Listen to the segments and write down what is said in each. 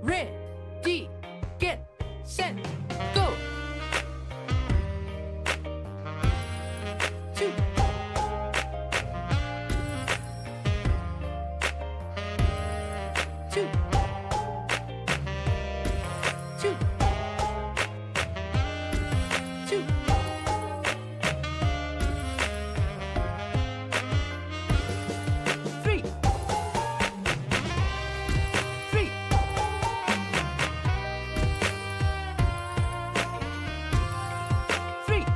Ready, get, set, go. 2, 2, 2, 2. 3, 3, 3,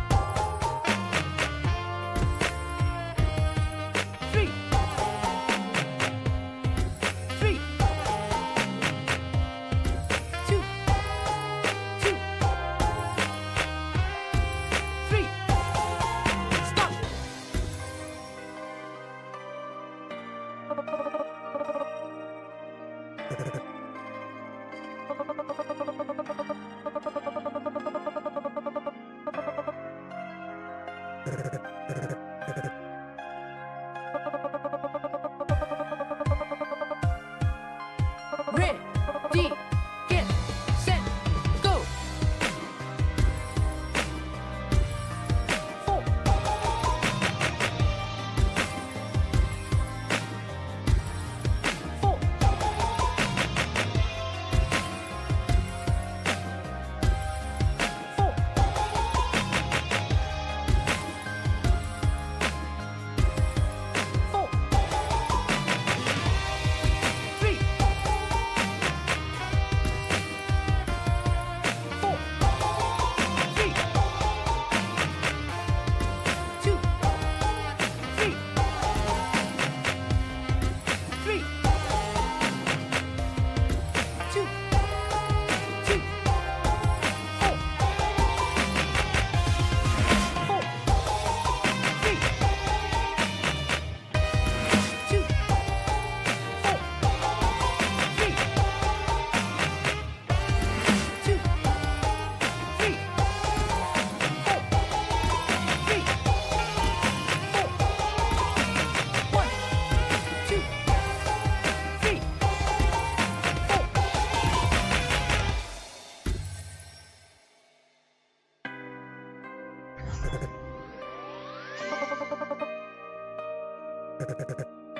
3, 3, 2, 2, 3. Stop. Ready, get, set, go. 4, 4, 4, 4, 3, 4, 3, 2, 3, 3, 2, 2, 4, 4, 3, 2, 4, 3, 2, 3, 4, 3, 4, 1, 2, 3, 4.